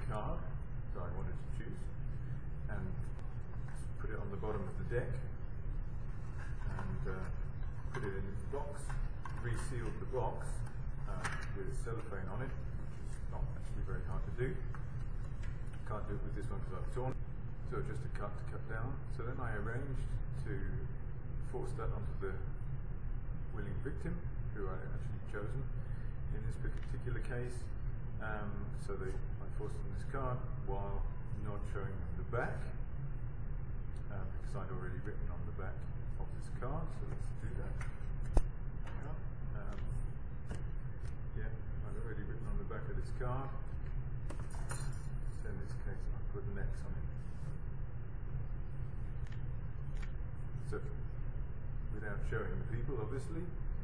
card that I wanted to choose and put it on the bottom of the deck and put it in the box, resealed the box with cellophane on it, which is not actually very hard to do. Can't do it with this one because I've torn it. So just a cut to cut down. So then I arranged to force that onto the willing victim, who I actually chosen in this particular case. So I forced on this card while not showing them the back, because I'd already written on the back of this card. So let's do that. Yeah, I'd already written on the back of this card. So in this case, I put an X on it. So, without showing the people, obviously,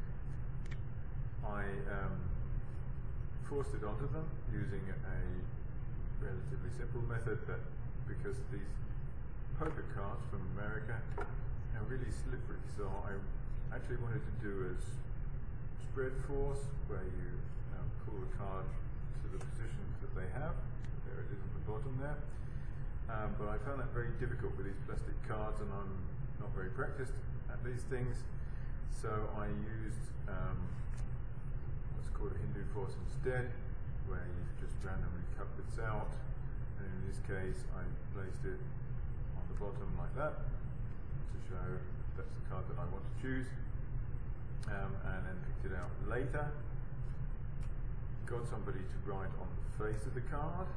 I forced it onto them using a relatively simple method, that because these poker cards from America are really slippery, so I actually wanted to do a spread force, where you pull the card to the positions that they have. There it is at the bottom there. But I found that very difficult with these plastic cards, and I'm not very practiced at these things, so I used what's called a Hindu force instead, where you just randomly cut bits out, and in this case I placed it on the bottom like that to show that's the card that I want to choose, and then picked it out later, got somebody to write on the face of the card,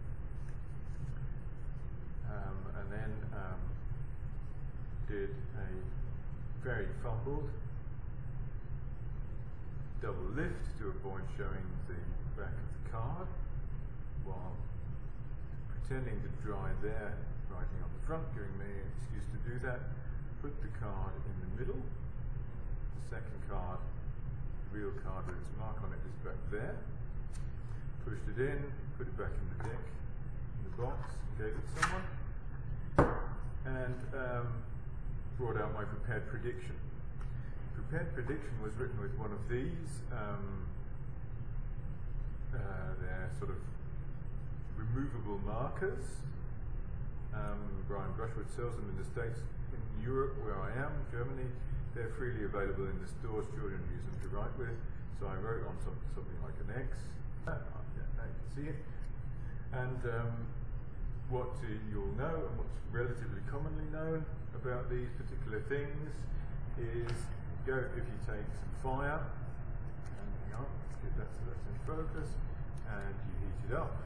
and then did a very fumbled double lift to avoid showing the back of the card, while pretending to dry their writing on the front, giving me an excuse to do that. Put the card in the middle. The second card, the real card with its mark on it, is back there. Pushed it in, put it back in the deck, in the box, gave it to someone, and brought out my prepared prediction. Prepared prediction was written with one of these. They're sort of removable markers. Brian Brushwood sells them in the States. In Europe, where I am, Germany, they're freely available in the stores. Children use them to write with. So I wrote on something like an X. Now you can see it. And what you'll know, and what's relatively commonly known about these particular things, is if you take some fire, and hang on, let's get that so that's in focus, and you heat it up.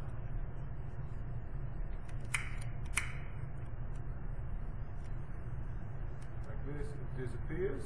Like this, it disappears.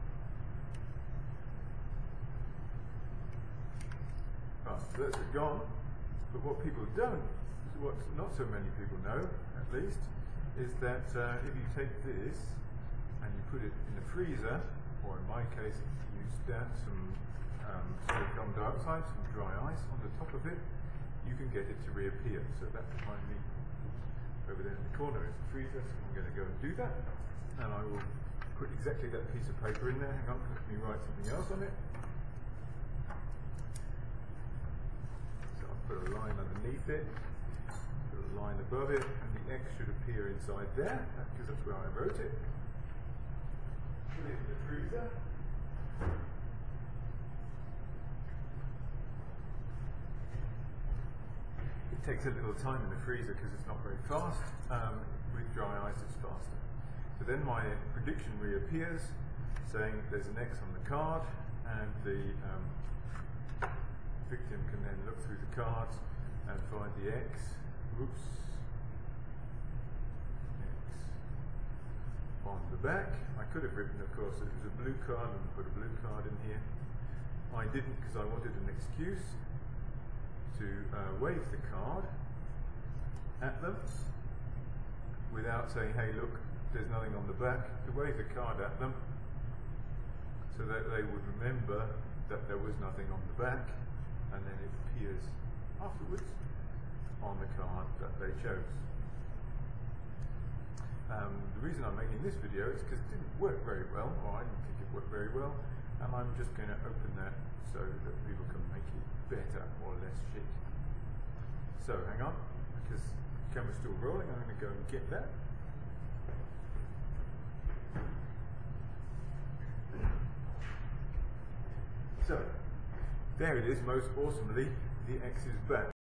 So that's it gone. But what people don't, what not so many people know, at least, is that if you take this and you put it in the freezer, or in my case, you stab some silicon dioxide, some dry ice on the top of it, you can get it to reappear. So that behind me, over there in the corner, is the freezer, so I'm going to go and do that. And I will put exactly that piece of paper in there. Hang on, let me write something else on it. So I'll put a line underneath it, put a line above it, and the X should appear inside there, because that's where I wrote it. Put it in the freezer. It takes a little time in the freezer because it's not very fast. With dry ice it's faster. So then my prediction reappears, saying there's an X on the card, and the victim can then look through the cards and find the X. Oops. On the back. I could have written, of course, it was a blue card and put a blue card in here. I didn't, because I wanted an excuse to wave the card at them without saying, hey look, there's nothing on the back. To wave the card at them so that they would remember that there was nothing on the back, and then it appears afterwards on the card that they chose. The reason I'm making this video is because it didn't work very well, or I didn't think it worked very well, and I'm just going to open that so that people can make it better or less shit. So hang on, this camera's still rolling. I'm going to go and get that. So, there it is, most awesomely, the X is back.